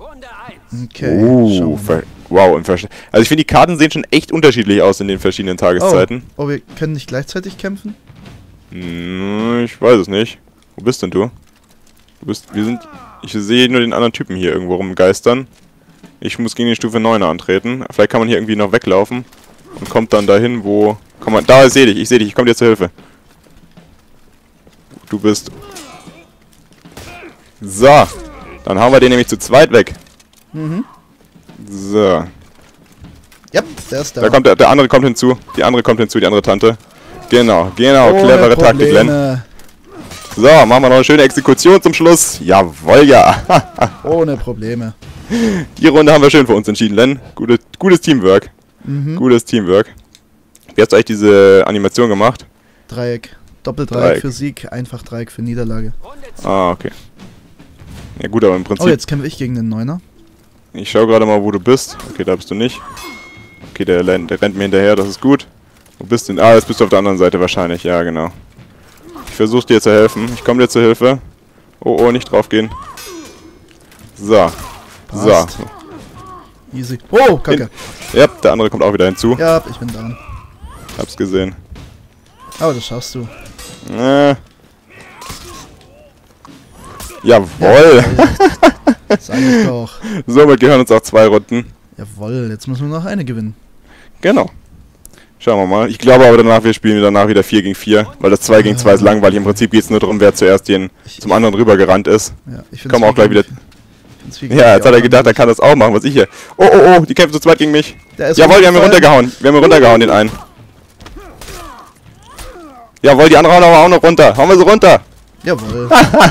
Okay. Wow, also ich finde, die Karten sehen schon echt unterschiedlich aus in den verschiedenen Tageszeiten. Oh, wir können nicht gleichzeitig kämpfen? Ich weiß es nicht. Wo bist denn du? Ich sehe nur den anderen Typen hier irgendwo rumgeistern. Ich muss gegen die Stufe 9er antreten. Vielleicht kann man hier irgendwie noch weglaufen. Und kommt dann dahin, wo... Komm mal, da, ich sehe dich, ich komme dir zur Hilfe. Du bist... So. Dann hauen wir den nämlich zu zweit weg. Mhm. So. Ja, der ist da. Da kommt der andere kommt hinzu. Die andere kommt hinzu, die andere Tante. Genau, clevere Taktik, Len. So, machen wir noch eine schöne Exekution zum Schluss. Jawohl, ja. Ohne Probleme. Die Runde haben wir schön für uns entschieden, Len. Gutes Teamwork. Gutes Teamwork. Wie hast du eigentlich diese Animation gemacht? Dreieck. Doppeldreieck für Sieg, einfach Dreieck für Niederlage. Ah, okay. Ja gut, aber im Prinzip... Oh, jetzt kämpfe ich gegen den Neuner. Ich schau gerade mal, wo du bist. Okay, da bist du nicht. Okay, der rennt mir hinterher, das ist gut. Wo bist du denn? Ah, jetzt bist du auf der anderen Seite wahrscheinlich. Ja, genau. Ich versuche dir zu helfen. Ich komme dir zur Hilfe. Oh, nicht draufgehen. So. Passt. So. Easy. Oh, Kacke. Ja, der andere kommt auch wieder hinzu. Ja, ich bin down. Hab's gesehen. Aber das schaffst du. Jawohl! Sag ich doch. Somit gehören uns auch 2 Runden. Jawohl, jetzt müssen wir noch eine gewinnen. Genau. Schauen wir mal. Ich glaube aber wir spielen danach wieder 4 gegen 4, weil das 2 gegen 2 ist langweilig. Im Prinzip geht es nur darum, wer zuerst zum anderen rübergerannt ist. Ja, ich komme auch gleich wieder... Ja, jetzt hat er gedacht, er kann das auch machen, was ich hier... Oh, die kämpfen zu zweit gegen mich. Jawohl, die haben ihn runtergehauen. Wir haben ihn runtergehauen, den einen. Jawohl, die andere hauen aber auch noch runter. Hauen wir sie runter. Jawohl.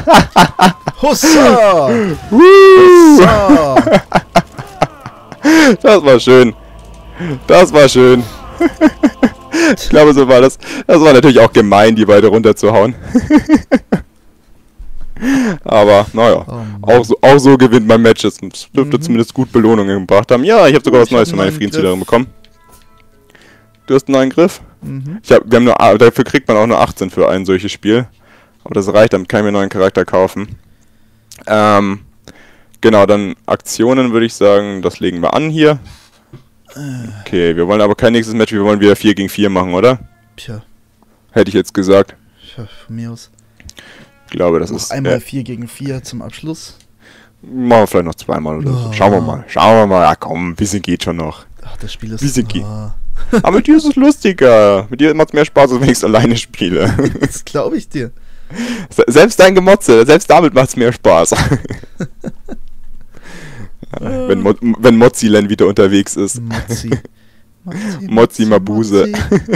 Hussa! Hussa! Das war schön. Das war schön. Ich glaube, so war das. Das war natürlich auch gemein, die beide runterzuhauen. Aber, naja. Auch so gewinnt man Matches. Es dürfte zumindest gut Belohnungen gebracht haben. Ja, ich habe sogar was Neues für meine Friedenswiederung bekommen. Du hast einen neuen Griff? Dafür kriegt man auch nur 18 für ein solches Spiel. Aber das reicht, damit kann ich mir einen neuen Charakter kaufen. Genau, dann Aktionen würde ich sagen, das legen wir an hier. Okay, wir wollen aber kein nächstes Match, wir wollen wieder 4 gegen 4 machen, oder? Tja. Hätte ich jetzt gesagt. Tja, von mir aus. Ich glaube, das ist... Einmal 4 gegen 4 zum Abschluss. Machen wir vielleicht noch 2-mal oder so. Schauen wir mal. Ja komm, ein bisschen geht schon noch. Ach, das Spiel ist... Aber mit dir ist es lustiger. Mit dir macht es mehr Spaß, als wenn ich es alleine spiele. Das glaube ich dir. Selbst dein Gemotze, selbst damit macht es mehr Spaß. Wenn Mozzi-Len wieder unterwegs ist. Mozzi Mabuse.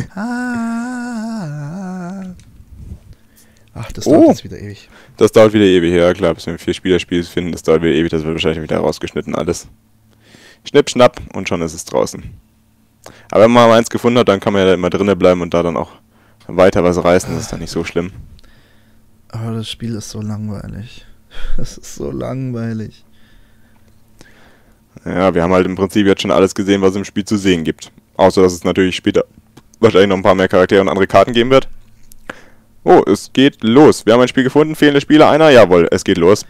Ach, das dauert jetzt wieder ewig. Das dauert wieder ewig, ja klar, bis wir 4 Spielerspiele finden, das dauert wieder ewig, das wird wahrscheinlich wieder rausgeschnitten alles. Schnipp, schnapp und schon ist es draußen. Aber wenn man mal eins gefunden hat, dann kann man ja da immer drinnen bleiben und da dann auch weiter was reißen, das ist dann nicht so schlimm. Aber das Spiel ist so langweilig. Es ist so langweilig. Ja, wir haben halt im Prinzip jetzt schon alles gesehen, was es im Spiel zu sehen gibt. Außer, dass es natürlich später wahrscheinlich noch ein paar mehr Charaktere und andere Karten geben wird. Oh, es geht los. Wir haben ein Spiel gefunden. Fehlende Spieler einer? Jawohl, es geht los.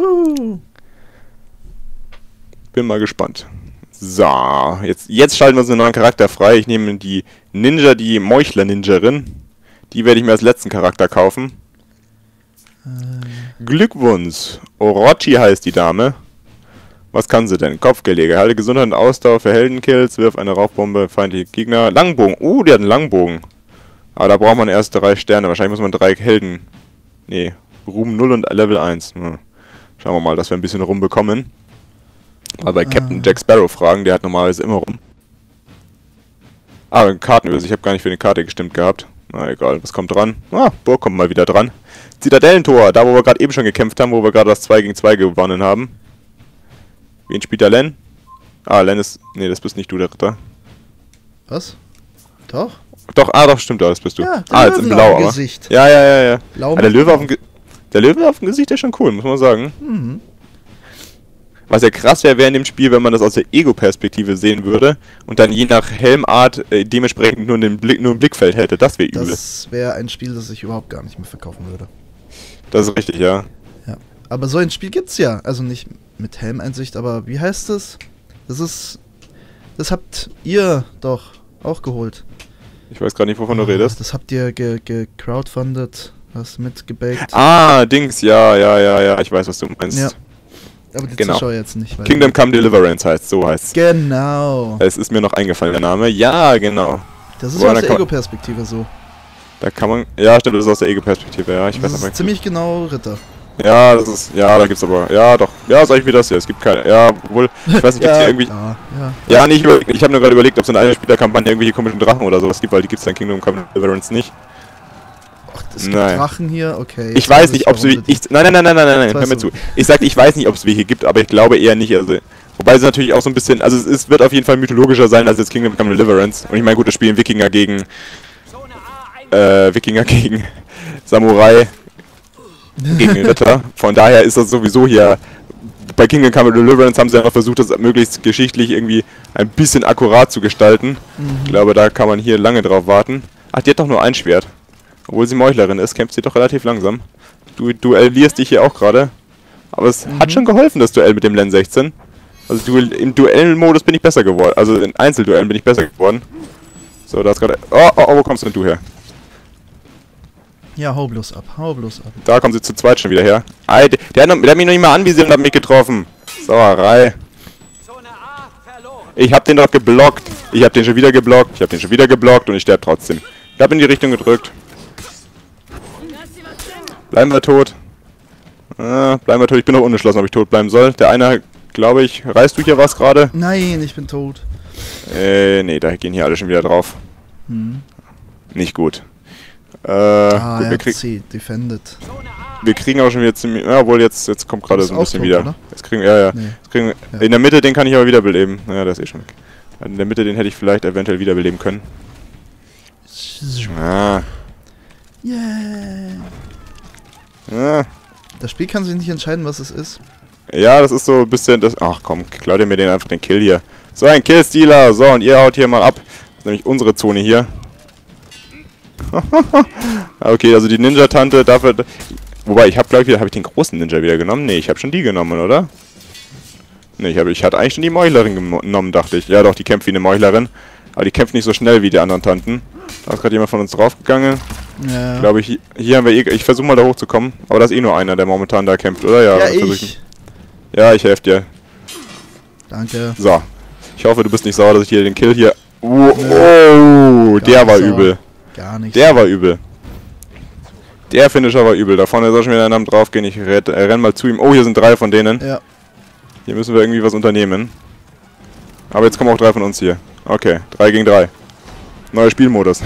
Bin mal gespannt. So, jetzt schalten wir uns einen neuen Charakter frei. Ich nehme die Ninja, die Meuchler-Ninjarin. Die werde ich mir als letzten Charakter kaufen. Glückwunsch. Orochi heißt die Dame. Was kann sie denn? Kopfgelege. Halte Gesundheit und Ausdauer für Heldenkills. Wirf eine Rauchbombe, feindliche Gegner. Langbogen. Der hat einen Langbogen. Aber da braucht man erst 3 Sterne. Wahrscheinlich muss man 3 Helden... Nee, Ruhm 0 und Level 1. Schauen wir mal, dass wir ein bisschen rumbekommen. Mal bei Captain Jack Sparrow fragen. Der hat normalerweise immer rum. Kartenübersicht. Ich habe gar nicht für eine Karte gestimmt gehabt. Na egal, was kommt dran? Burg kommt mal wieder dran. Zitadellentor. Da, wo wir gerade eben schon gekämpft haben, wo wir gerade das 2 gegen 2 gewonnen haben. Wen spielt der Len? Len ist... Nee, das bist nicht du, der Ritter. Was? Doch? Doch, stimmt, das bist du. Ja, jetzt in Blau, aber. Gesicht. Ja. Blau Der Löwe auf dem Gesicht ist schon cool, muss man sagen. Was ja krass wäre in dem Spiel, wenn man das aus der Ego-Perspektive sehen würde und dann je nach Helmart dementsprechend nur ein Blickfeld hätte. Das wäre übel. Das wäre ein Spiel, das ich überhaupt gar nicht mehr verkaufen würde. Das ist richtig, ja. Aber so ein Spiel gibt's ja. Also nicht mit Helmeinsicht, aber wie heißt es? Das habt ihr doch auch geholt. Ich weiß gar nicht, wovon du redest. Das habt ihr gecrowdfundet, was mitgebaked. Ah, Dings, ja, ich weiß, was du meinst. Ja. Aber die Zuschauer jetzt nicht. Weil Kingdom Come Deliverance heißt, so heißt Genau. es. ist mir noch eingefallen, der Name. Ja, genau. Das ist aus der Ego-Perspektive so. Da kann man, ja, stimmt, das ist aus der Ego-Perspektive, ja, ich weiß Das aber. ist ziemlich genau Ritter. Ja, das ist, ja, da gibt's aber, ja, doch, ja, sag ich wie das hier, es gibt keine, ja, obwohl, ich weiß nicht, gibt's hier irgendwie, ja, nicht, ich habe nur gerade überlegt, ob es in einer Spielerkampagne irgendwelche komischen Drachen oder sowas gibt, weil die gibt's dann Kingdom Come Deliverance nicht. Ach, es gibt Drachen hier, okay. Ich weiß nicht, ob es nein, hör mir zu. Ich sagte, ich weiß nicht, ob es welche gibt, aber ich glaube eher nicht, also, wobei es natürlich auch so ein bisschen, also es wird auf jeden Fall mythologischer sein als jetzt Kingdom Come Deliverance. Und ich meine, gut, das spielen Wikinger gegen Samurai gegen Ritter. Von daher ist das sowieso hier. Bei Kingdom Come Deliverance haben sie einfach versucht, das möglichst geschichtlich irgendwie ein bisschen akkurat zu gestalten. Ich glaube, da kann man hier lange drauf warten. Ach, die hat doch nur ein Schwert. Obwohl sie Meuchlerin ist, kämpft sie doch relativ langsam. Du duellierst dich hier auch gerade. Aber es hat schon geholfen, das Duell mit dem Len 16. Also im Duellmodus bin ich besser geworden. Also in Einzelduellen bin ich besser geworden. So, da ist gerade... Oh, wo kommst denn du her? Ja, hau bloß ab. Da kommen sie zu zweit schon wieder her. Der hat mich noch nicht mal anvisiert und hat mich getroffen. Sauerei. Ich hab den doch geblockt. Ich hab den schon wieder geblockt. Und ich sterbe trotzdem. Ich hab in die Richtung gedrückt. Bleiben wir tot. Ich bin noch unentschlossen, ob ich tot bleiben soll. Der eine, glaube ich, reißt du hier was gerade? Nein, ich bin tot. Nee, da gehen hier alle schon wieder drauf. Nicht gut. Gut, defended. Wir kriegen auch schon wieder ziemlich... Ja, obwohl jetzt kommt gerade so ein bisschen wieder. Oder? Jetzt kriegen, ja. In der Mitte, den kann ich aber wiederbeleben. Ja, der ist eh schon weg. In der Mitte, den hätte ich vielleicht eventuell wiederbeleben können. Ah. Yeah. Das Spiel kann sich nicht entscheiden, was es ist. Ja, das ist so ein bisschen das... Ach komm, klaut ihr mir den einfach den Kill hier. So, ein Killstealer. So, und ihr haut hier mal ab. Das ist nämlich unsere Zone hier. Okay, also die Ninja-Tante dafür... Wobei, ich habe den großen Ninja wieder genommen? Nee, ich habe schon die genommen, oder? Nee, ich hatte eigentlich schon die Meuchlerin genommen, dachte ich. Ja doch, die kämpft wie eine Meuchlerin. Aber die kämpft nicht so schnell wie die anderen Tanten. Da ist gerade jemand von uns draufgegangen. Ja. Ich glaube, hier haben wir ich versuche mal da hochzukommen. Aber da ist eh nur einer, der momentan da kämpft, oder? Ja, ja, ich helfe dir. Danke. So. Ich hoffe, du bist nicht sauer, dass ich hier den Kill hier... Oh, der war übel. Gar nicht. Der war übel. Der Finisher war übel. Da vorne soll schon wieder einer am draufgehen. Ich renn mal zu ihm. Oh, hier sind 3 von denen. Ja. Hier müssen wir irgendwie was unternehmen. Aber jetzt kommen auch 3 von uns hier. Okay, 3 gegen 3. Neuer Spielmodus.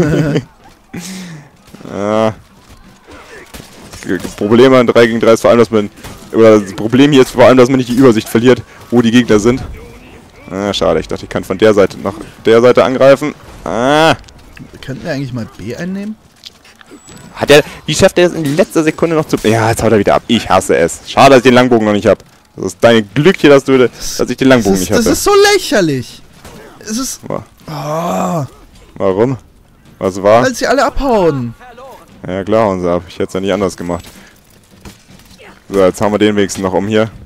Problem an 3 gegen 3 ist vor allem, dass man... Oder das Problem hier ist vor allem, dass man nicht die Übersicht verliert, wo die Gegner sind. Schade. Ich dachte, ich kann von der Seite nach der Seite angreifen. Könnten wir eigentlich mal B einnehmen? Wie schafft er das in letzter Sekunde noch zu... Ja, jetzt haut er wieder ab. Ich hasse es. Schade, dass ich den Langbogen noch nicht habe. Das ist dein Glück hier, dass ich den Langbogen nicht habe. Das ist so lächerlich. Es ist... Warum? Was war? Weil sie alle abhauen. Ja klar, hauen sie ab. Ich hätte es ja nicht anders gemacht. So, jetzt haben wir den wenigstens noch um hier.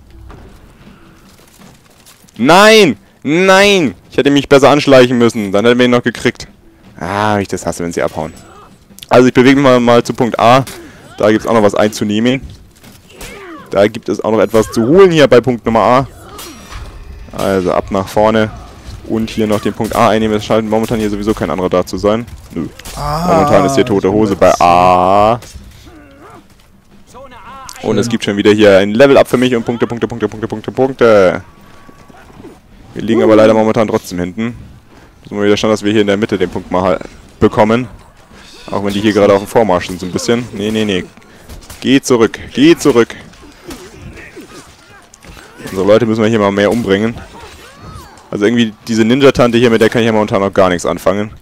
Nein! Nein! Ich hätte mich besser anschleichen müssen. Dann hätten wir ihn noch gekriegt. Ich das hasse, wenn sie abhauen. Also ich bewege mich mal zu Punkt A. Da gibt es auch noch was einzunehmen. Da gibt es auch noch etwas zu holen hier bei Punkt Nummer A. Also ab nach vorne. Und hier noch den Punkt A einnehmen. Es scheint momentan hier sowieso kein anderer da zu sein. Nö. Momentan ist hier tote Hose bei A. Und es gibt schon wieder hier ein Level-Up für mich und Punkte. Wir liegen aber leider momentan trotzdem hinten. Müssen wir wieder schauen, dass wir hier in der Mitte den Punkt mal bekommen. Auch wenn die hier gerade auf dem Vormarsch sind so ein bisschen. Nee. Geh zurück. Unsere Leute müssen wir hier mal mehr umbringen. Also irgendwie diese Ninja-Tante hier, mit der kann ich ja momentan noch gar nichts anfangen.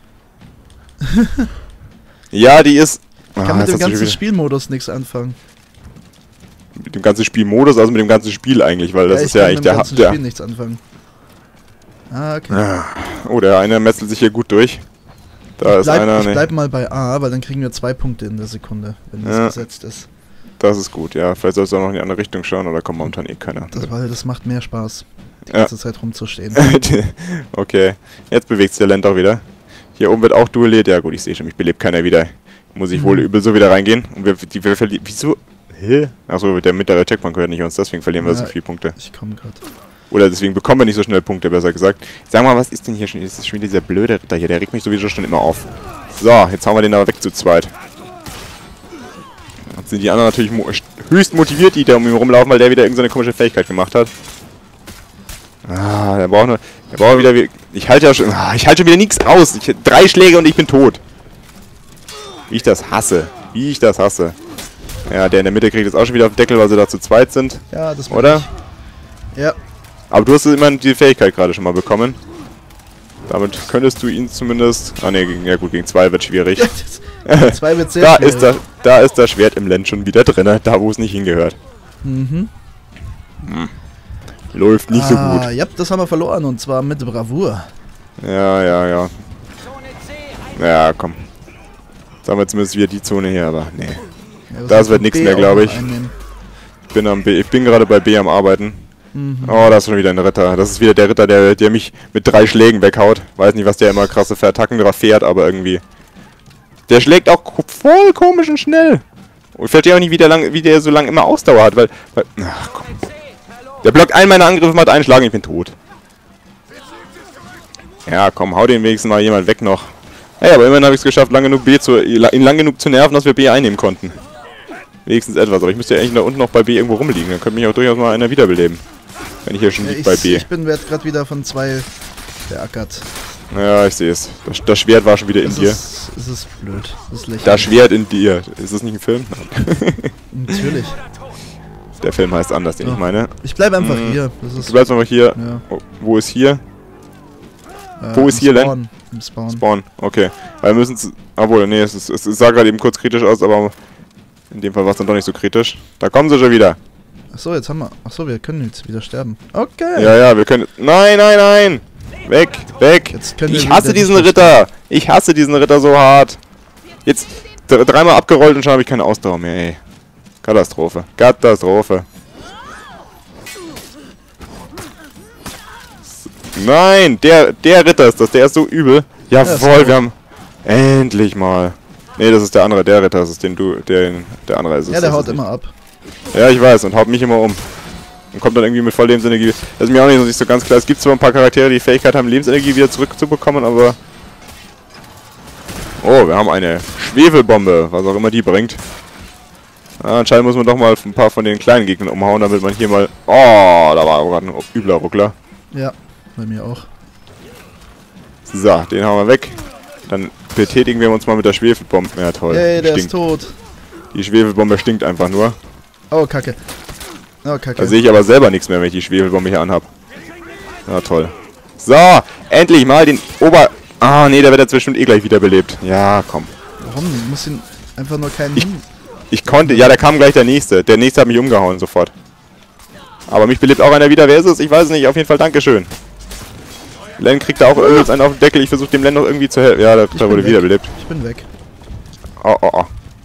Ja, die ist... Ich kann mit dem ganzen Spielmodus nichts anfangen. Mit dem ganzen Spielmodus, also mit dem ganzen Spiel eigentlich, weil das ist ja eigentlich der... Ich kann mit dem ganzen Spiel nichts anfangen. Okay. Oh, der eine metzelt sich hier gut durch. Da ist einer... Ich bleib mal bei A, weil dann kriegen wir 2 Punkte in der Sekunde, wenn das gesetzt ist. Das ist gut, ja. Vielleicht sollst du auch noch in die andere Richtung schauen, oder kommt momentan eh keiner. Das macht mehr Spaß, die Ja. ganze Zeit rumzustehen. Okay, jetzt bewegt sich der Land auch wieder. Hier oben wird auch duelliert. Ja gut, ich sehe schon, mich belebt keiner wieder. Muss ich wohl übel so wieder reingehen. Und wir verlieren... Wieso? Hä? Achso, der mittlere Checkpoint gehört nicht uns, deswegen verlieren wir so viele Punkte. Ich komme gerade. Oder deswegen bekommen wir nicht so schnell Punkte, besser gesagt. Sag mal, was ist denn hier schon? Ist das schon wieder dieser blöde Ritter hier? Der regt mich sowieso schon immer auf. So, jetzt hauen wir den aber weg zu zweit. Jetzt sind die anderen natürlich höchst motiviert, die da um ihn rumlaufen, weil der wieder irgendeine komische Fähigkeit gemacht hat. Ah, der braucht nur... Der braucht wieder... Ich halte ja schon... ich halte schon wieder nichts aus. 3 Schläge und ich bin tot. Wie ich das hasse. Wie ich das hasse. Ja, der in der Mitte kriegt jetzt auch schon wieder auf den Deckel, weil sie da zu zweit sind. Ja, das bin Oder? ich. Ja. Aber du hast immerhin die Fähigkeit gerade schon mal bekommen. Damit könntest du ihn zumindest... Ah ne, ja gut, gegen 2 wird schwierig. 2 wird sehr schwierig. Da ist das Schwert im Land schon wieder drin, da wo es nicht hingehört. Mhm. Läuft nicht so gut. Ja, das haben wir verloren und zwar mit Bravour. Ja. Ja, komm. Jetzt haben wir zumindest wieder die Zone hier, aber nee. Ja, Das wird nichts mehr, glaube ich. einnehmen. Ich bin gerade bei B am Arbeiten. Oh, da ist schon wieder ein Ritter. Das ist wieder der Ritter, der mich mit 3 Schlägen weghaut. Weiß nicht, was der immer krasse Attacken drauf fährt, aber irgendwie... Der schlägt auch voll komisch und schnell. Und ich verstehe auch nicht, wie der so lange immer Ausdauer hat, weil... Ach komm. Der blockt einen meiner Angriffe, macht einen Schlag und ich bin tot. Ja, komm, hau den wenigstens mal jemand weg noch. Hey, aber immerhin habe ich es geschafft, ihn lang genug zu nerven, dass wir B einnehmen konnten. Wenigstens etwas, aber ich müsste ja eigentlich da unten noch bei B irgendwo rumliegen. Dann könnte mich auch durchaus mal einer wiederbeleben. Wenn ich hier schon liege bei B. Ich werde gerade wieder von 2 beackert. Ja, ich sehe es. Das Schwert war schon wieder in dir. Es ist blöd. Das ist lächerlich. Das Schwert in dir. Ist das nicht ein Film? Natürlich. Der Film heißt anders, den ich meine. Ich bleibe einfach hier. Das ist Du bleibst einfach hier. Ja. Oh, wo ist hier? Wo ist hier denn? Im Spawn. Spawn, okay. Weil wir müssen... Obwohl, nee, es sah gerade eben kurz kritisch aus, aber... In dem Fall war es dann doch nicht so kritisch. Da kommen sie schon wieder. Achso, jetzt haben wir... Achso, wir können jetzt wieder sterben. Okay. Ja, wir können... Nein! Weg! Jetzt können wir Ich hasse wieder diesen nicht Ritter! Ich hasse diesen Ritter so hart! Jetzt 3-mal abgerollt und schon habe ich keine Ausdauer mehr, ey. Katastrophe. Nein! Der Ritter ist das, der ist so übel. Jawohl, wir haben... Endlich mal. Nee, das ist der andere, der Ritter, das ist der andere ist es. Ja, der haut immer ab. Ja, ich weiß, und haut mich immer um. Und kommt dann irgendwie mit voll Lebensenergie. Das ist mir auch nicht so ganz klar. Es gibt zwar ein paar Charaktere, die die Fähigkeit haben, Lebensenergie wieder zurückzubekommen, aber... Oh, wir haben eine Schwefelbombe, was auch immer die bringt. Ja, anscheinend muss man doch mal ein paar von den kleinen Gegnern umhauen, damit man hier mal... Oh, da war gerade ein übler Ruckler. Ja, bei mir auch. So, den hauen wir weg. Dann betätigen wir uns mal mit der Schwefelbombe. Ja, toll. Yay, der ist tot. Die Schwefelbombe stinkt einfach nur. Oh, Kacke. Oh, Kacke. Da sehe ich aber selber nichts mehr, wenn ich die Schwefelbombe hier anhab. Ja, toll. So, endlich mal den Ah, nee, der wird jetzt bestimmt eh gleich wiederbelebt. Ja, komm. Warum? Du musst ihn einfach nur keinen... Ich konnte... Ja, da kam gleich der Nächste. Der Nächste hat mich umgehauen sofort. Aber mich belebt auch einer wieder. Wer ist es? Ich weiß es nicht. Auf jeden Fall Dankeschön. Len kriegt da auch irgendwas einen auf den Deckel. Ich versuche dem Len noch irgendwie zu helfen. Ja, der wurde wiederbelebt. Ich bin weg. Oh.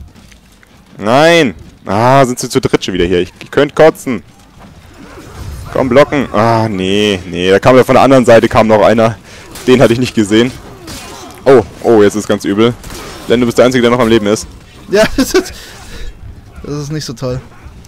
Nein! Ah, sind sie zu dritt schon wieder hier. Ich könnte kotzen. Komm, blocken. Ah, nee. Da kam ja von der anderen Seite kam noch einer. Den hatte ich nicht gesehen. Oh, jetzt ist ganz übel. Len, du bist der Einzige, der noch am Leben ist. Ja, das ist nicht so toll.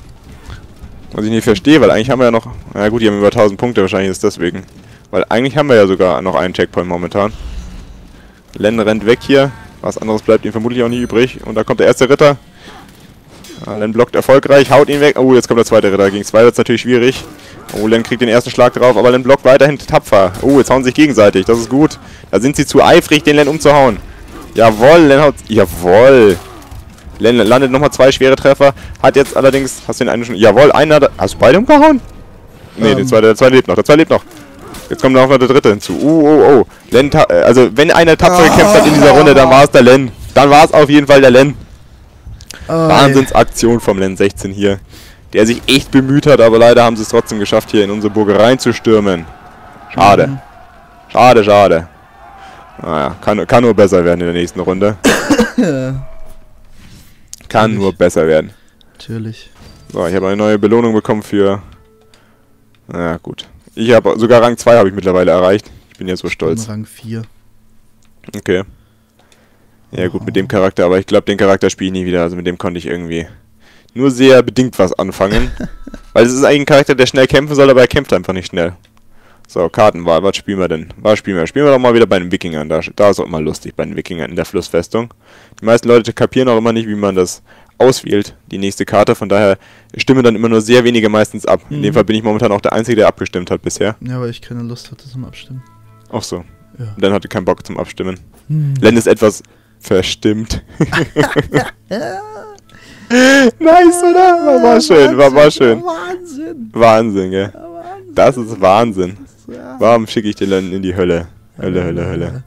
Was ich nicht verstehe, weil eigentlich haben wir ja noch... Na gut, die haben über 1000 Punkte, wahrscheinlich ist deswegen. Weil eigentlich haben wir ja sogar noch einen Checkpoint momentan. Len rennt weg hier. Was anderes bleibt ihm vermutlich auch nie übrig. Und da kommt der erste Ritter. Len blockt erfolgreich, haut ihn weg. Oh, jetzt kommt der zweite Ritter. Gegen 2 wird es natürlich schwierig. Oh, Len kriegt den ersten Schlag drauf, aber Len blockt weiterhin tapfer. Oh, jetzt hauen sie sich gegenseitig. Das ist gut. Da sind sie zu eifrig, den Len umzuhauen. Jawohl, Len haut... Jawohl. Len landet nochmal 2 schwere Treffer. Hat jetzt allerdings... Hast du den einen schon... Jawohl, einer... Hast du beide umgehauen? Nee, der zweite lebt noch. Der zweite lebt noch. Jetzt kommt noch der dritte hinzu. Oh. Len, also wenn einer tapfer gekämpft hat in dieser Runde, dann war es der Len. Dann war es auf jeden Fall der Len. Wahnsinnsaktion vom Len 16 hier. Der sich echt bemüht hat, aber leider haben sie es trotzdem geschafft, hier in unsere Burg reinzustürmen. Schade. Schade. Naja, kann nur besser werden in der nächsten Runde. Kann nur besser werden. Natürlich. So, ich habe eine neue Belohnung bekommen für... Na gut. Ich habe sogar Rang 2 habe ich mittlerweile erreicht. Ich bin ja so stolz. Rang 4. Okay. Ja gut, mit dem Charakter, aber ich glaube, den Charakter spiele ich nie wieder. Also mit dem konnte ich irgendwie nur sehr bedingt was anfangen. Weil es ist eigentlich ein Charakter, der schnell kämpfen soll, aber er kämpft einfach nicht schnell. So, Kartenwahl, was spielen wir denn? Spielen wir doch mal wieder bei den Wikingern. Da ist es auch immer lustig, bei den Wikingern in der Flussfestung. Die meisten Leute kapieren auch immer nicht, wie man das auswählt, die nächste Karte. Von daher stimmen dann immer nur sehr wenige meistens ab. In dem Fall bin ich momentan auch der Einzige, der abgestimmt hat bisher. Ja, weil ich keine Lust hatte zum Abstimmen. Ach so. Ja. Und dann hatte keinen Bock zum Abstimmen. Len ist etwas verstimmt. Nice, oder? War schön, war schön. Wahnsinn. Wahnsinn, gell? Ja, Wahnsinn. Das ist Wahnsinn. Ja. Warum schicke ich den Len in die Hölle? Hölle.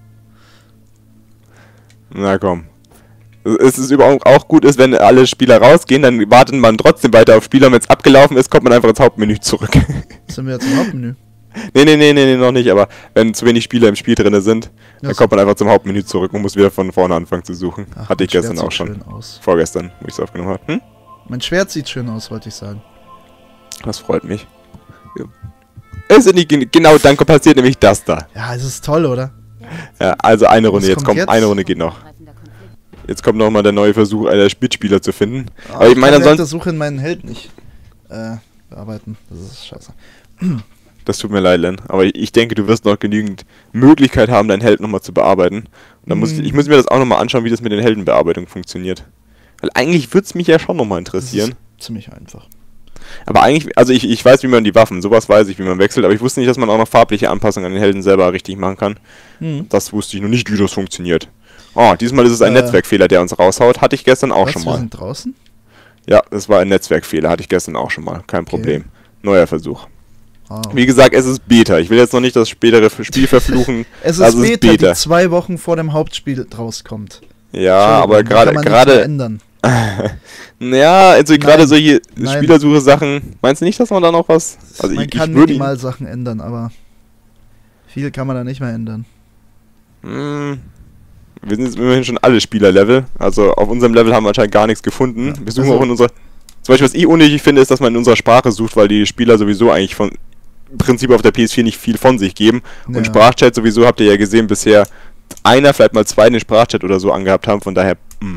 Na komm. Es ist überhaupt auch gut ist, wenn alle Spieler rausgehen, dann wartet man trotzdem weiter auf Spieler. Wenn es abgelaufen ist, kommt man einfach ins Hauptmenü zurück. Sind wir jetzt im Hauptmenü? Nee, noch nicht, aber wenn zu wenig Spieler im Spiel drin sind, dann kommt man einfach zum Hauptmenü zurück und muss wieder von vorne anfangen zu suchen. Ach, hatte ich mein gestern Schwert auch sieht schon. schön aus. Vorgestern, wo ich es aufgenommen habe. Hm? Mein Schwert sieht schön aus, wollte ich sagen. Das freut mich. Ja. Ist nicht genau dann passiert nämlich das da. Ja, es ist toll, oder? Ja, also eine Runde, Was jetzt kommt kommt eine jetzt? Runde geht noch. Jetzt kommt nochmal der neue Versuch, einer Mitspieler zu finden. Aber ich kann meine, während der ansonsten... Suche in meinen Held nicht bearbeiten. Das ist scheiße. Das tut mir leid, Len. Aber ich denke, du wirst noch genügend Möglichkeit haben, deinen Held nochmal zu bearbeiten. Und dann muss ich muss mir das auch nochmal anschauen, wie das mit den Heldenbearbeitung funktioniert. Weil eigentlich würde es mich ja schon nochmal interessieren. Das ist ziemlich einfach. Aber eigentlich, also ich weiß, wie man die Waffen, sowas weiß ich, wie man wechselt, aber ich wusste nicht, dass man auch noch farbliche Anpassungen an den Helden selber richtig machen kann. Das wusste ich noch nicht, wie das funktioniert. Oh, diesmal ist es ein Netzwerkfehler, der uns raushaut. Hatte ich gestern auch schon mal. Wir sind draußen? Ja, das war ein Netzwerkfehler, hatte ich gestern auch schon mal. Kein Problem. Neuer Versuch. Oh. Wie gesagt, es ist Beta. Ich will jetzt noch nicht das spätere Spiel verfluchen. Es ist Beta, die 2 Wochen vor dem Hauptspiel rauskommt. Ja, aber kann man nichts mehr ändern. Ja, also gerade solche Nein. Spielersuche-Sachen. Meinst du nicht, dass man da noch was... Also man kann minimal Sachen ändern, aber viel kann man da nicht mehr ändern. Wir sind jetzt immerhin schon alle Spielerlevel. Also auf unserem Level haben wir anscheinend gar nichts gefunden. Ja, wir suchen auch in unserer... Zum Beispiel, was ich unnötig finde, ist, dass man in unserer Sprache sucht, weil die Spieler sowieso eigentlich von... Im Prinzip auf der PS4 nicht viel von sich geben. Ja. Und Sprachchat sowieso, habt ihr ja gesehen, bisher einer, vielleicht mal 2 den Sprachchat oder so angehabt haben. Von daher...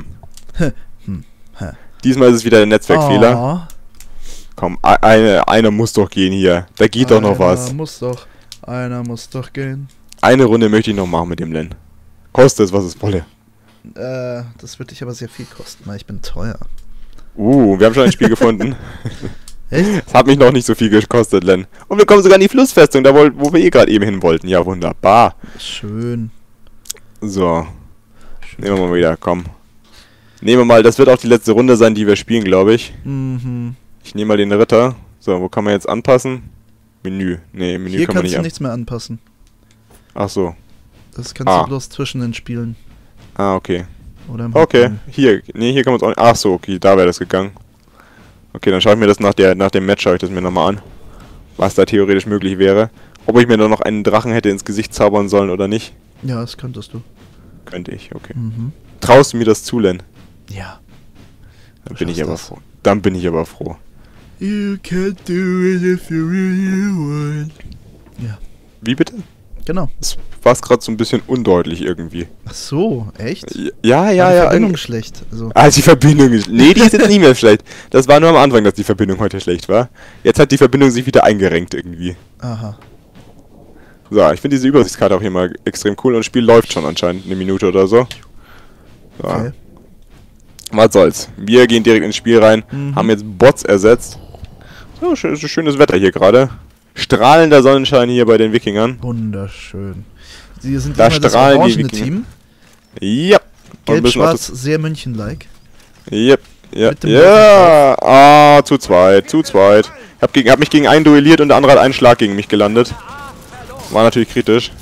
Diesmal ist es wieder der Netzwerkfehler. Komm, einer muss doch gehen hier. Da geht doch noch was. Einer muss doch gehen. Eine Runde möchte ich noch machen mit dem Len. Kostet es, was es wolle. Das wird dich aber sehr viel kosten, weil ich bin teuer. Wir haben schon ein Spiel gefunden. Echt? Das hat mich noch nicht so viel gekostet, Len. Und wir kommen sogar in die Flussfestung, da wo wir gerade eben hin wollten. Ja, wunderbar. Schön. So. Nehmen wir mal wieder, komm. Nehmen wir mal, das wird auch die letzte Runde sein, die wir spielen, glaube ich. Ich nehme mal den Ritter. So, wo kann man jetzt anpassen? Menü. Nee, Menü Hier kann man nicht kannst du nichts mehr anpassen. Ach so. Das kannst du bloß zwischen den Spielen. Ah, okay. Oder im Okay, Hauptmenü. hier kann man es auch nicht... Ach so, okay, da wäre das gegangen. Okay, dann schaue ich mir das nach dem Match, schaue ich das mir nochmal an. Was da theoretisch möglich wäre. Ob ich mir da noch einen Drachen hätte ins Gesicht zaubern sollen oder nicht. Ja, das könntest du. Könnte ich, okay. Traust du mir das zu, Len? Ja. Dann bin ich aber froh. Dann bin ich aber froh. You can't do it if you really want. Ja. Wie bitte? Genau. Das war gerade so ein bisschen undeutlich irgendwie. Ach so, echt? Ja. Die Verbindung schlecht. Also. Die Verbindung ist... Nee, die ist jetzt nicht mehr schlecht. Das war nur am Anfang, dass die Verbindung heute schlecht war. Jetzt hat die Verbindung sich wieder eingerenkt irgendwie. Aha. So, ich finde diese Übersichtskarte auch hier mal extrem cool und das Spiel läuft schon anscheinend eine Minute oder so. So. Okay. Was soll's. Wir gehen direkt ins Spiel rein, haben jetzt Bots ersetzt. So, schönes Wetter hier gerade. Strahlender Sonnenschein hier bei den Wikingern. Wunderschön. Sie sind Da immer das strahlen die orangene Wikinger. Team. Ja. Gelb-schwarz, sehr München-like. Yep. Ja. Mit dem Ja. Zu zweit. Hab mich gegen einen duelliert und der andere hat einen Schlag gegen mich gelandet. War natürlich kritisch.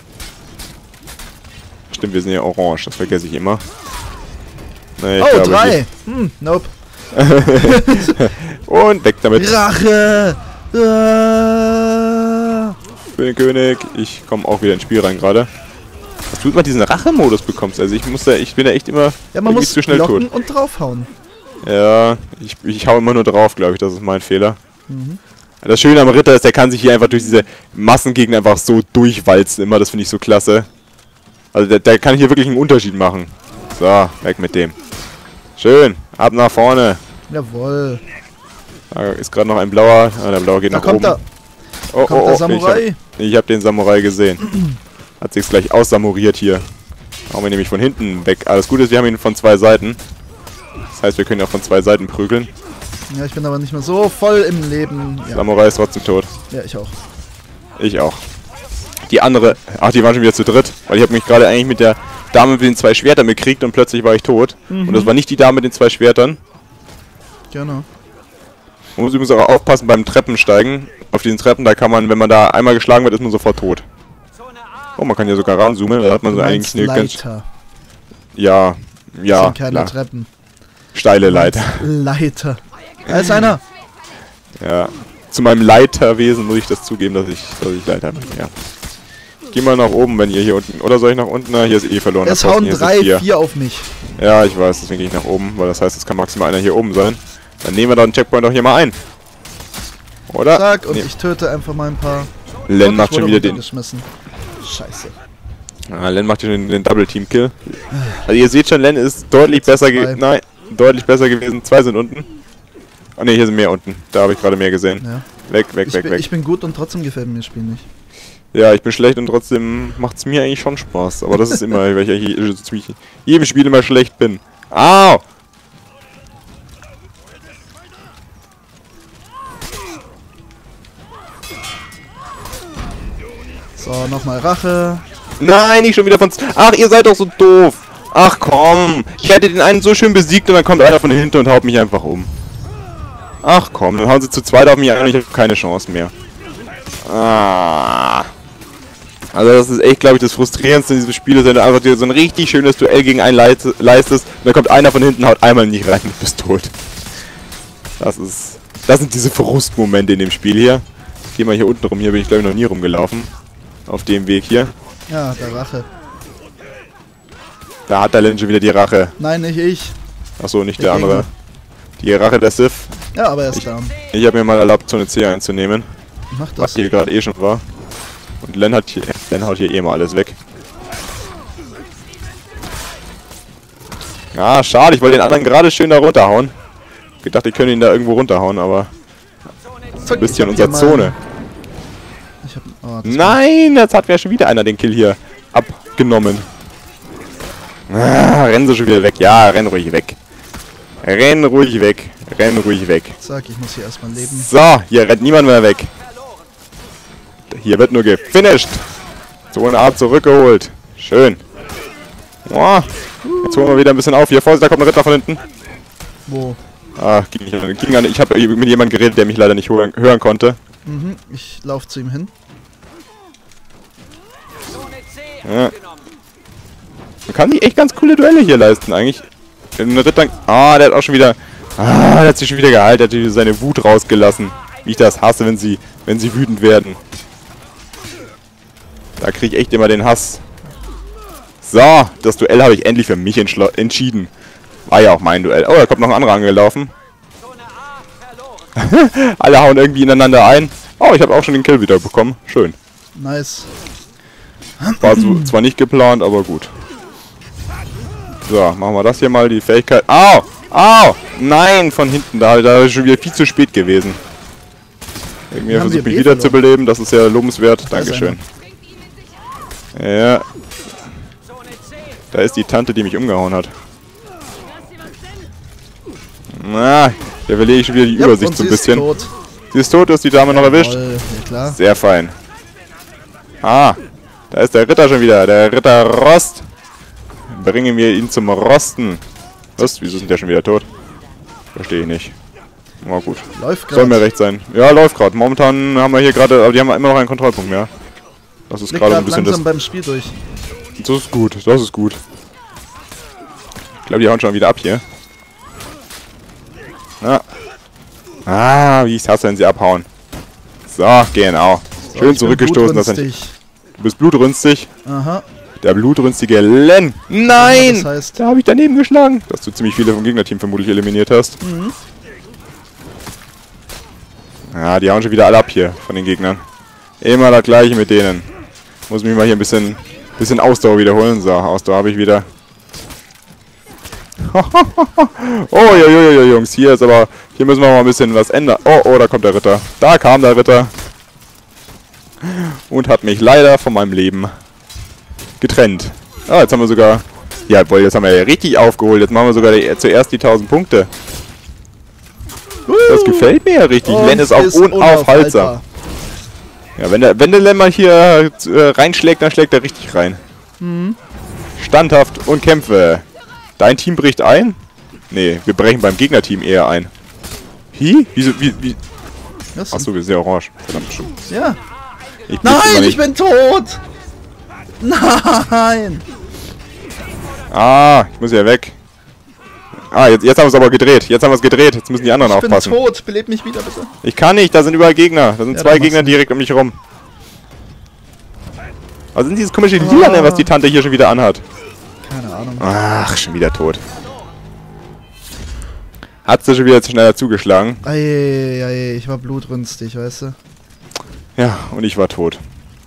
Stimmt, wir sind ja orange, das vergesse ich immer. Nee, ich glaube, 3! Nope. und weg damit. Rache! Für den König. Ich komme auch wieder ins Spiel rein gerade. Dass du immer diesen Rache-Modus bekommst. Also ich bin da echt immer Ja, man muss zu schnell tot. blocken und draufhauen. Ja, ich hau immer nur drauf, glaube ich, das ist mein Fehler. Mhm. Das Schöne am Ritter ist, der kann sich hier einfach durch diese Massengegner einfach so durchwalzen immer, das finde ich so klasse. Also der kann hier wirklich einen Unterschied machen. So, weg mit dem. Schön, ab nach vorne. Jawohl. Da ist gerade noch ein blauer, der blaue geht Da nach kommt oben. Da kommt der Samurai. Ich hab den Samurai gesehen. Hat sich's gleich aussamuriert hier. Hauen wir nämlich von hinten weg. Alles Gute ist, wir haben ihn von 2 Seiten. Das heißt, wir können ihn auch von 2 Seiten prügeln. Ja, ich bin aber nicht mehr so voll im Leben. Ja, Samurai ist trotzdem tot. ja ich auch. Ich auch. Die andere... Ach, die waren schon wieder zu dritt. Weil ich habe mich gerade eigentlich mit der Dame mit den 2 Schwertern bekriegt und plötzlich war ich tot. Und das war nicht die Dame mit den 2 Schwertern. Genau. Man muss übrigens auch aufpassen beim Treppensteigen. Auf diesen Treppen, da kann man, wenn man da einmal geschlagen wird, ist man sofort tot. Oh, man kann hier sogar ranzoomen. Da hat man so eigentlich eine ganz... Leiter. Ja, Das ja, sind keine klar. Treppen. Steile Leiter. Leiter. Da ist einer. Ja. Zu meinem Leiterwesen muss ich das zugeben, dass ich Leiter bin. Ja. Geh mal nach oben, wenn ihr hier unten... Oder soll ich nach unten? Na, hier ist eh verloren. Es hauen 3, 4 auf mich. Ja, ich weiß, deswegen gehe ich nach oben, weil das heißt, es kann maximal einer hier oben sein. Dann nehmen wir doch den Checkpoint doch hier mal ein. Oder? Zack, und Nee. ich töte einfach mal ein paar. Len Und macht ich schon wurde wieder den... runtergeschmissen. Scheiße. Len macht hier den Double-Team-Kill. Also ihr seht schon, Len ist deutlich besser Zwei. deutlich besser gewesen. 2 sind unten. Oh ne, hier sind mehr unten. Da habe ich gerade mehr gesehen. Ja. Weg, weg, weg, weg. Ich bin gut und trotzdem gefällt mir das Spiel nicht. Ja, ich bin schlecht und trotzdem macht es mir eigentlich schon Spaß. Aber das ist immer, weil ich eigentlich jedem Spiel immer schlecht bin. Au! So, nochmal Rache. Nein, nicht schon wieder von... Ach, ihr seid doch so doof. Ach komm. Ich hätte den einen so schön besiegt und dann kommt einer von hinten und haut mich einfach um. Ach komm, dann hauen sie zu zweit auf mich ein und ich habe keine Chance mehr. Ah. Also das ist echt, glaube ich, das Frustrierendste in diesem Spiel, ist, wenn du einfach dir so ein richtig schönes Duell gegen einen leistest und dann kommt einer von hinten, haut einmal nicht rein und bist tot. Das sind diese Frustmomente in dem Spiel hier. Ich geh mal hier unten rum, hier bin ich glaube ich noch nie rumgelaufen. Auf dem Weg hier. Ja, der Rache. Da hat der Len schon wieder die Rache. Nein, nicht ich. Achso, nicht Der der andere. Gegner. Die Rache der Sith. Ja, aber er ist da. Ich habe mir mal erlaubt, Zone C einzunehmen. Mach Was das. hier gerade eh schon war. Und Len haut hier eh mal alles weg. Ah, schade, ich wollte den anderen gerade schön da runterhauen. Gedacht, ich könnte ihn da irgendwo runterhauen, aber Zack, ein bisschen ich hab unserer hier Zone. Ich hab, oh, das Nein, jetzt hat mir schon wieder einer den Kill hier abgenommen. Ah, rennen sie schon wieder weg. Ja, renn ruhig weg. Renn ruhig weg. Renn ruhig weg. Zack, ich muss hier erstmal leben. So, hier rennt niemand mehr weg. Hier wird nur gefinisht. Zone A zurückgeholt. Schön. Oh, jetzt holen wir wieder ein bisschen auf. Hier, Vorsicht, da kommt ein Ritter von hinten. Wo? Ah, ging an. Ich habe mit jemandem geredet, der mich leider nicht hören konnte. Mhm, ich lauf zu ihm hin. Ja. Man kann sich echt ganz coole Duelle hier leisten, eigentlich. Ein Ritter... Ah, der hat auch schon wieder... Ah, der hat sich schon wieder geheilt. Der hat wieder seine Wut rausgelassen. Wie ich das hasse, wenn sie wütend werden. Da kriege ich echt immer den Hass. So, das Duell habe ich endlich für mich entschieden. War ja auch mein Duell. Oh, da kommt noch ein anderer angelaufen. Alle hauen irgendwie ineinander ein. Oh, ich habe auch schon den Kill wieder bekommen. Schön. Nice. War so, zwar nicht geplant, aber gut. So, machen wir das hier mal, die Fähigkeit. Au! Au! Nein, von hinten, da ist schon wieder viel zu spät gewesen. Irgendwie Haben wir versucht mich B wieder zu verloren? beleben, das ist ja lobenswert. Da ist Dankeschön. Ja. Da ist die Tante, die mich umgehauen hat. Na, da verliere ich schon wieder die Ja, Übersicht und so ein sie ist bisschen. tot. Sie ist tot, ist die Dame noch erwischt? Jawohl, ja klar. Sehr fein. Ah, da ist der Ritter schon wieder, der Ritter Rost. Bringen wir ihn zum Rosten. Was? Wieso sind der schon wieder tot? Verstehe ich nicht. Na gut. Läuft Soll mir gerade. recht sein. Ja, läuft gerade. Momentan haben wir hier gerade, aber die haben immer noch einen Kontrollpunkt mehr. Das ist Liegt gerade so gerade ein bisschen langsam das. beim Spiel durch. Das ist gut, das ist gut. Ich glaube, die hauen schon wieder ab hier. Ja. Ah, wie ich es hasse, wenn sie abhauen. So, genau. So, Schön ich bin zurückgestoßen. Das blutrünstig. du bist blutrünstig. Aha. Der blutrünstige Len. Nein! Das heißt, Da habe ich daneben geschlagen. Dass du ziemlich viele vom Gegnerteam vermutlich eliminiert hast. mhm. Ja, die hauen schon wieder alle ab hier von den Gegnern. Immer das gleiche mit denen. Muss mich mal hier ein bisschen Ausdauer wiederholen. So, Ausdauer habe ich wieder. Oh, Jungs, hier ist aber... Hier müssen wir mal ein bisschen was ändern. Oh, da kommt der Ritter. Da kam der Ritter. Und hat mich leider von meinem Leben getrennt. Ah, jetzt haben wir sogar... Ja, boah, jetzt haben wir ja richtig aufgeholt. Jetzt machen wir sogar zuerst die 1000 Punkte. Das gefällt mir ja richtig. Len ist auch unaufhaltsam. Ja, wenn der Len mal hier reinschlägt, dann schlägt er richtig rein. Mhm. Standhaft und kämpfe. Dein Team bricht ein? Nee, wir brechen beim Gegnerteam eher ein. Wieso? Wie? Achso, wir sind ja orange. Verdammt, stimmt. Ja. Nein, ich bin tot! Nein! Ah, ich muss ja weg. Ah, jetzt haben wir es aber gedreht. Jetzt müssen die anderen aufpassen. Ich bin tot. Beleb mich wieder, bitte. Ich kann nicht, da sind überall Gegner. Da sind zwei Gegner direkt um mich rum. Was sind dieses komische Lila, was die Tante hier schon wieder anhat? Keine Ahnung. Ach, schon wieder tot. Hat sie schon wieder schneller zugeschlagen. Ei, ich war blutrünstig, weißt du? Ja, und ich war tot.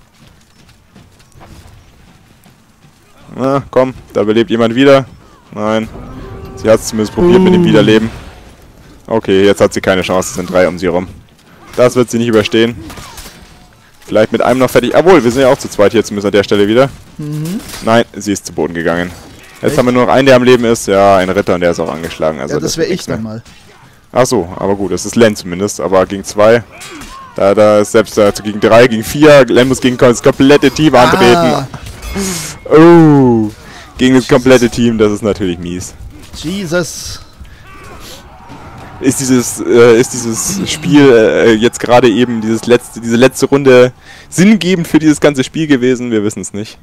Na, komm, da belebt jemand wieder. Nein. Sie hat es zumindest probiert mit dem Wiederleben. Okay, jetzt hat sie keine Chance. Es sind 3 um sie rum. Das wird sie nicht überstehen. Vielleicht mit einem noch fertig. Obwohl, wir sind ja auch zu zweit hier zumindest an der Stelle wieder. Mhm. Nein, sie ist zu Boden gegangen. Jetzt haben wir nur noch einen, der am Leben ist. Ja, ein Ritter und der ist auch angeschlagen. Also ja, das wäre ich dann mal. Ach so, aber gut, das ist Len zumindest. Aber gegen 2. Da ist selbst gegen 3, gegen 4. Len muss gegen das komplette Team antreten. Oh, gegen das komplette Team, das ist natürlich mies. Jesus. Ist dieses Spiel jetzt gerade eben diese letzte Runde sinngebend für dieses ganze Spiel gewesen? Wir wissen es nicht.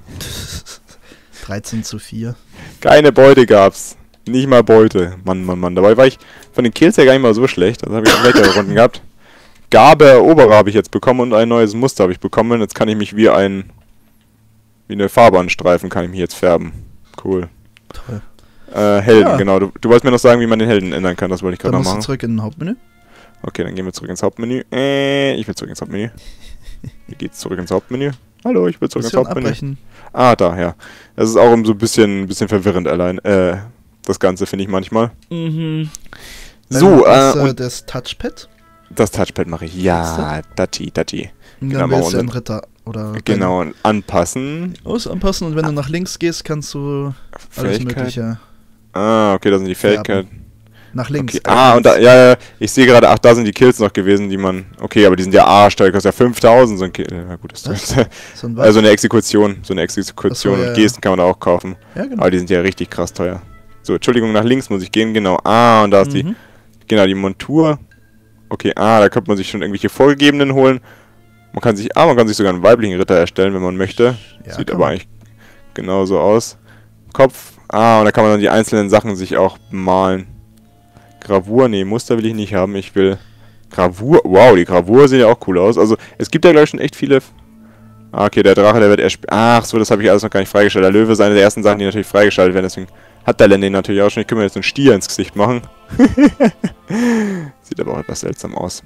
13:4. Keine Beute gab's. Nicht mal Beute. Mann. Dabei war ich von den Kills her gar nicht mal so schlecht. Also habe ich auch weitere Runden gehabt. Gabe Eroberer habe ich jetzt bekommen und ein neues Muster habe ich bekommen. Jetzt kann ich mich wie eine Farbe anstreifen, kann ich mich jetzt färben. Cool. Toll. Helden, ja. Genau. Du wolltest mir noch sagen, wie man den Helden ändern kann. Das wollte ich gerade noch machen. Dann musst du zurück in den Hauptmenü. Okay, dann gehen wir zurück ins Hauptmenü. Ich will zurück ins Hauptmenü. Wie geht's zurück ins Hauptmenü? Hallo, ich will zurück ins Hauptmenü. Abbrechen. Ah, da, ja. Das ist auch so ein bisschen verwirrend allein. Das Ganze finde ich manchmal. Mhm. So, und das Touchpad? Das Touchpad mache ich. Ja, Dati. Und dann wählst du einen Ritter. Oder genau, und anpassen. Anpassen und wenn du nach links gehst, kannst du alles Mögliche. Ah, okay, da sind die Fähigkeiten. Nach links. Okay. Und da, ja, ich sehe gerade, ach, da sind die Kills noch gewesen, die man... Okay, aber die sind ja arschteuer, kostet ja 5000, so ein Kill. Ja, gut, das ist also eine Exekution. So eine Exekution und Gesten kann man da auch kaufen. Ja, genau. Aber die sind ja richtig krass teuer. So, Entschuldigung, nach links muss ich gehen, genau. Ah, und da ist die... Genau, die Montur. Okay, da könnte man sich schon irgendwelche vorgegebenen holen. Man kann sich sogar einen weiblichen Ritter erstellen, wenn man möchte. Ja, sieht aber eigentlich genauso aus. Kopf. Und da kann man dann die einzelnen Sachen sich auch malen. Gravur, nee, Muster will ich nicht haben. Ich will Gravur. Wow, die Gravur sieht ja auch cool aus. Also, es gibt ja gleich schon echt viele... okay, der Drache, der wird erst... Ach so, das habe ich alles noch gar nicht freigeschaltet. Der Löwe ist eine der ersten Sachen, die natürlich freigeschaltet werden. Deswegen hat der Len den natürlich auch schon. Ich kann mir jetzt einen Stier ins Gesicht machen. Sieht aber auch etwas seltsam aus.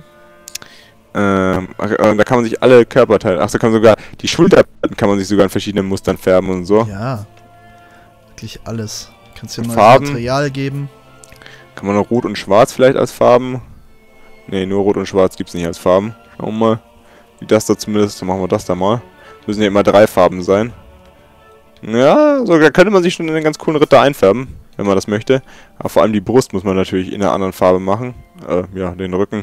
Da kann man sich alle Körperteile... Ach, da kann man sogar... Die Schulterplatten kann man sich sogar in verschiedenen Mustern färben und so. Ja. Wirklich alles. Kannst dir neues Farben. Material geben. Kann man noch Rot und Schwarz vielleicht als Farben? Ne, nur Rot und Schwarz gibt es nicht als Farben. Schauen wir mal. Wie das da zumindest... Dann machen wir das da mal. Müssen ja immer 3 Farben sein. Ja, sogar könnte man sich schon in einen ganz coolen Ritter einfärben, wenn man das möchte. Aber vor allem die Brust muss man natürlich in einer anderen Farbe machen. Ja, den Rücken.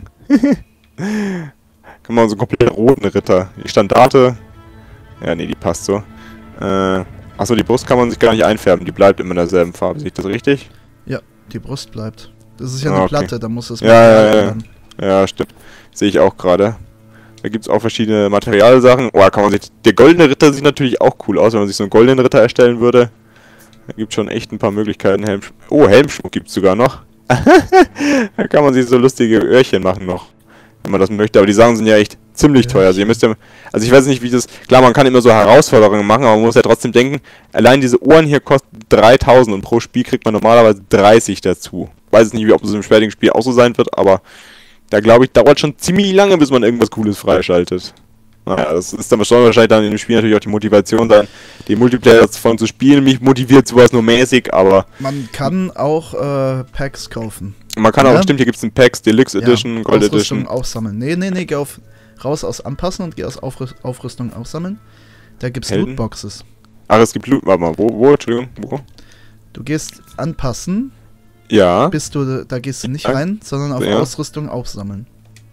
Kann man so einen komplett roten Ritter. Die Standarte. Ja, nee, die passt so. Achso, die Brust kann man sich gar nicht einfärben. Die bleibt immer in derselben Farbe. Sehe ich das richtig? Ja, die Brust bleibt. Das ist ja eine Platte, da muss das Ja, stimmt. Sehe ich auch gerade. Da gibt es auch verschiedene Materialsachen. Oh, kann man sich... Der goldene Ritter sieht natürlich auch cool aus, wenn man sich so einen goldenen Ritter erstellen würde. Da gibt es schon echt ein paar Möglichkeiten. Helmschmuck gibt es sogar noch. Da kann man sich so lustige Öhrchen machen noch. wenn man das möchte. Aber die Sachen sind ja echt ziemlich teuer. Also ihr müsst ja, also ich weiß nicht, wie das, klar, man kann immer so Herausforderungen machen, aber man muss ja trotzdem denken, allein diese Ohren hier kosten 3000 und pro Spiel kriegt man normalerweise 30 dazu. Weiß nicht, ob das im späteren Spiel auch so sein wird, aber da glaube ich, dauert schon ziemlich lange, bis man irgendwas Cooles freischaltet. Naja, das ist dann schon wahrscheinlich dann in dem Spiel natürlich auch die Motivation dann, den Multiplayer davon zu spielen. Mich motiviert sowas nur mäßig, aber... Man kann auch Packs kaufen. Man kann auch, stimmt, hier gibt es einen Packs, Deluxe Edition, Gold Ausrüstung Edition. aufsammeln. Nee, geh raus aus Anpassen und geh aus Aufrüstung aufsammeln. Da gibt's Helden? Lootboxes. Ach, es gibt Loot, warte mal, Entschuldigung, wo? Du gehst anpassen, Ja. da gehst du nicht rein, sondern auf Ausrüstung aufsammeln.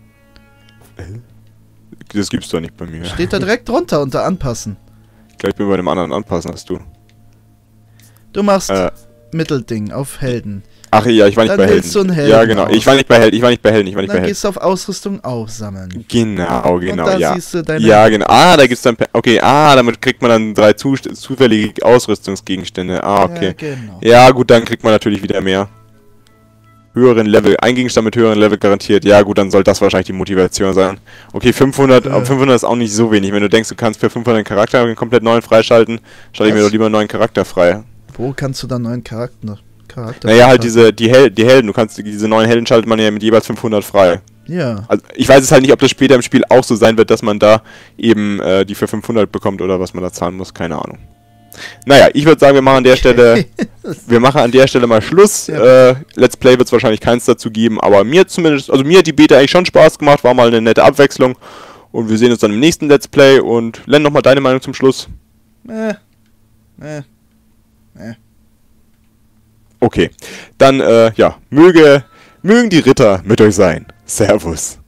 Das gibt's doch nicht bei mir. Steht da direkt drunter unter Anpassen. Gleich bin bei dem anderen Anpassen als du. Du machst Mittelding auf Helden. Ach ja, ich war nicht Dann bei Helden. wählst du einen Helden Ja, genau. aus. Ich war nicht bei Helden. Dann gehst du auf Ausrüstung aufsammeln. Genau, Und da ja. siehst du deine... Ja, genau. Ah, da gibt's dann... Okay, damit kriegt man dann 3 zufällige Ausrüstungsgegenstände. Ah, okay. Ja, genau. Ja, gut, dann kriegt man natürlich wieder mehr. Höheren Level. Ein Gegenstand mit höheren Level garantiert. Ja, gut, dann soll das wahrscheinlich die Motivation sein. Okay, 500, aber 500 ist auch nicht so wenig. Wenn du denkst, du kannst für 500 einen Charakter einen komplett neuen freischalten, schalte ich mir doch lieber einen neuen Charakter frei. Wo kannst du dann neuen Charakter Naja, halt die Helden. Du kannst diese neuen Helden schaltet man ja mit jeweils 500 frei. Ja. Also ich weiß es halt nicht, ob das später im Spiel auch so sein wird, dass man da eben die für 500 bekommt oder was man da zahlen muss. Keine Ahnung. Naja, ich würde sagen, wir machen an der Stelle mal Schluss. Ja. Let's Play wird es wahrscheinlich keins dazu geben, aber mir zumindest, also mir hat die Beta eigentlich schon Spaß gemacht, war mal eine nette Abwechslung. Und wir sehen uns dann im nächsten Let's Play. Und Len, nochmal deine Meinung zum Schluss. Okay, dann, mögen die Ritter mit euch sein. Servus.